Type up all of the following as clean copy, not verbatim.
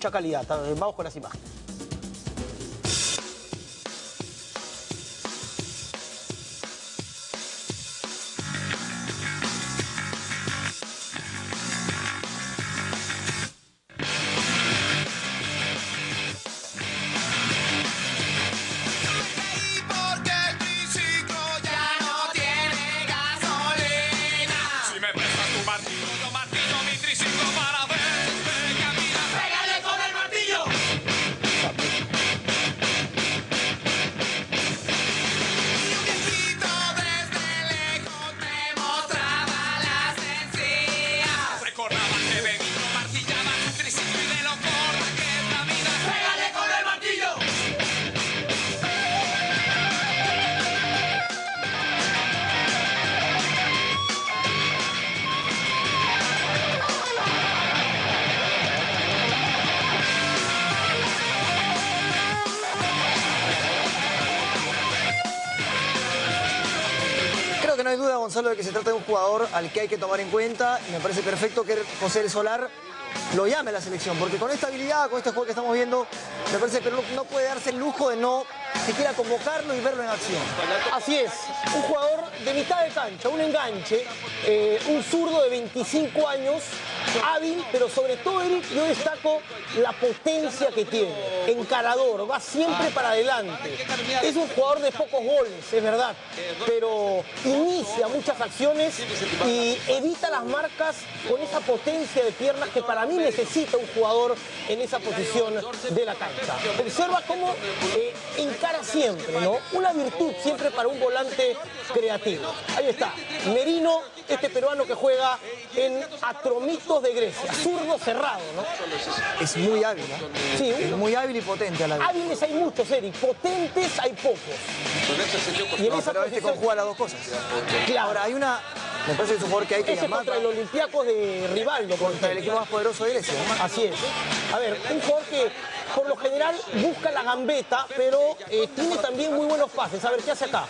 mucha calidad. Vamos con las imágenes. Creo que no hay duda, Gonzalo, de que se trata de un jugador al que hay que tomar en cuenta, y me parece perfecto que José El Solar lo llame a la selección, porque con esta habilidad, con este juego que estamos viendo, me parece que no puede darse el lujo de no siquiera convocarlo y verlo en acción. Así es, un jugador de mitad de cancha, un enganche, un zurdo de 25 años, hábil, pero sobre todo, Eric, yo destaco la potencia que tiene, encarador, va siempre para adelante. Es un jugador de pocos goles, es verdad, pero inicia muchas acciones y evita las marcas con esa potencia de piernas que para mí necesita un jugador en esa posición de la cancha. Observa cómo encara siempre, ¿no? Una virtud siempre para un volante creativo. Ahí está, Merino, este peruano que juega en Atromitos de Grecia, zurdo cerrado, ¿no? Es muy hábil, ¿no? Sí, es muy hábil y potente a la vez. Hábiles hay muchos, Eric, potentes hay pocos. Y en esa posición conjuga las dos cosas. Claro. Ahora, hay una... Me parece que es un jugador que hay que llamar contra el Olympiacos de Rivaldo, contra el equipo más poderoso de Grecia, ¿no? Así es. A ver, un jugador que por lo general busca la gambeta, pero tiene también muy buenos pases. A ver, ¿qué hace acá?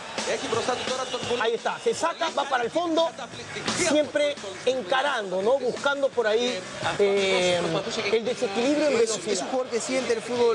Ahí está, se saca, va para el fondo, siempre encarando, ¿no? Buscando por ahí el desequilibrio en velocidad. Es un jugador que siente el fútbol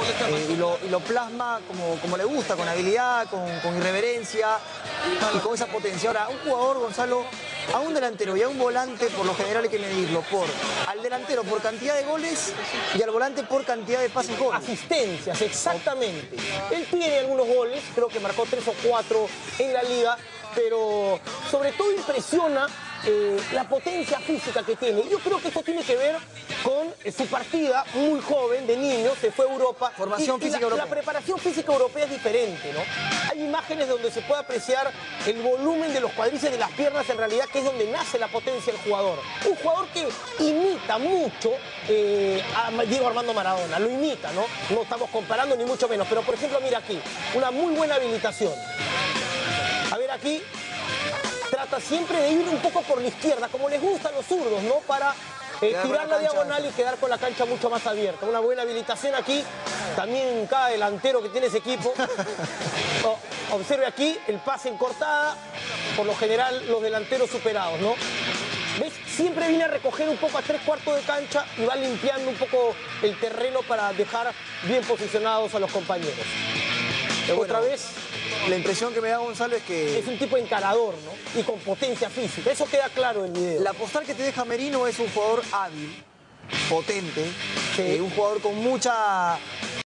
y lo plasma como le gusta, con habilidad, con irreverencia y con esa potencia. Ahora, un jugador, Gonzalo, a un delantero y a un volante, por lo general hay que medirlo al delantero por cantidad de goles y al volante por cantidad de pases goles. Asistencias, exactamente. Él tiene algunos goles, creo que marcó 3 o 4 en la liga, pero sobre todo impresiona la potencia física que tiene. Yo creo que esto tiene que ver con su partida muy joven, de niño, se fue a Europa. Formación física europea. La preparación física europea es diferente, ¿no? Hay imágenes donde se puede apreciar el volumen de los cuádriceps de las piernas, en realidad, que es donde nace la potencia del jugador. Un jugador que imita mucho a Diego Armando Maradona, lo imita, ¿no? No estamos comparando ni mucho menos, pero por ejemplo, mira aquí, una muy buena habilitación. A ver aquí, trata siempre de ir un poco por la izquierda, como les gusta a los zurdos, ¿no? Para tirar la diagonal y quedar con la cancha mucho más abierta. Una buena habilitación aquí, también cada delantero que tiene ese equipo. Observe aquí el pase en cortada, por lo general los delanteros superados, ¿no? ¿Ves? Siempre viene a recoger un poco a 3/4 de cancha y va limpiando un poco el terreno para dejar bien posicionados a los compañeros. Otra vez, la impresión que me da, Gonzalo, es que es un tipo encarador, ¿no? Y con potencia física. Eso queda claro en el video. La postal que te deja Merino es un jugador hábil, potente, sí. Un jugador con mucha